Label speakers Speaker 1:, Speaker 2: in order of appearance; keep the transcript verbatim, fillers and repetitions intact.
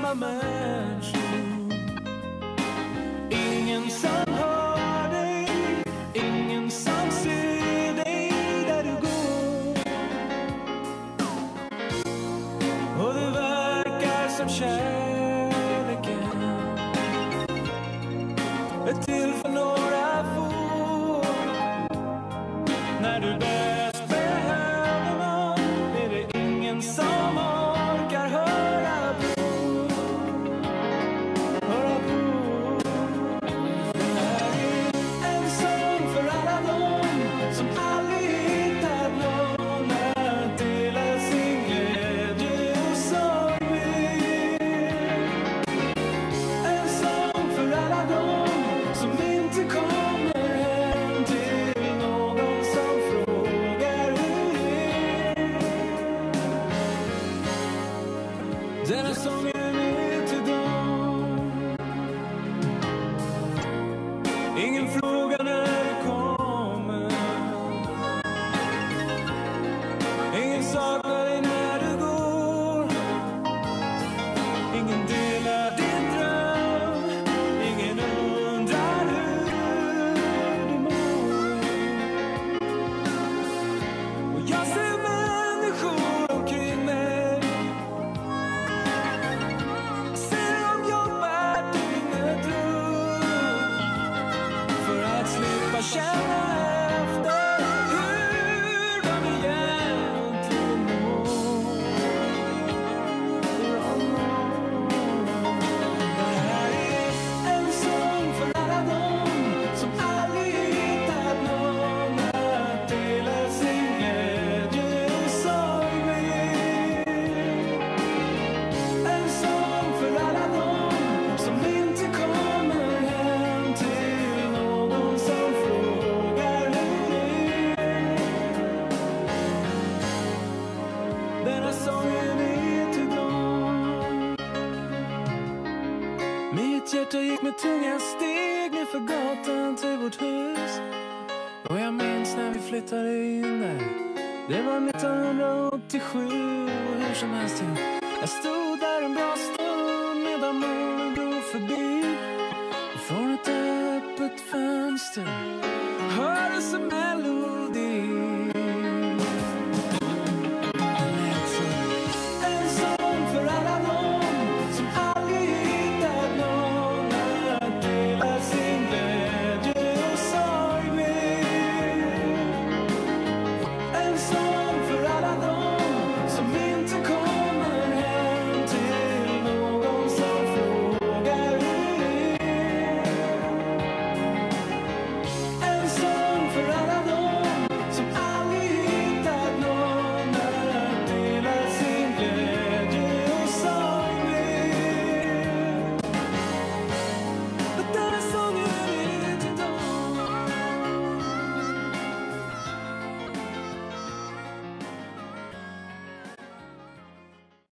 Speaker 1: alla människor. Ingen som hör dig, ingen som ser dig där du går. Och det verkar som kärleken är till för några få. När du bäst behöver någon är det ingen som orkar höra på. Höra på. Det här är en sång för alla dem som aldrig hittat någon att dela sin glädje och sorg med. En sång för alla dem som inte kommer hem till någon som frågar hur det är. Denna sången är till dem. Ingen frågar när du kommer. Ingen saknar dig när du går. Ingen delar din dröm. Ingen undrar hur du mår. Och jag ser människor omkring mig. Ser dem jobba dygnet runt för att slippa känna efter hur de egentligen mår. Hur de mår. Det här är en sång för alla dem som aldrig hittat någon att dela sin glädje och sorg med. En sång för alla dem som inte kommer hem till någon som frågar hur det är. Denna sången är till dem. Mitt hjärta gick med tunga steg ner för gatan till vårt hus. Och jag minns när vi flyttade in där. Det var nittonhundraåttiosju och hur som helst jag stod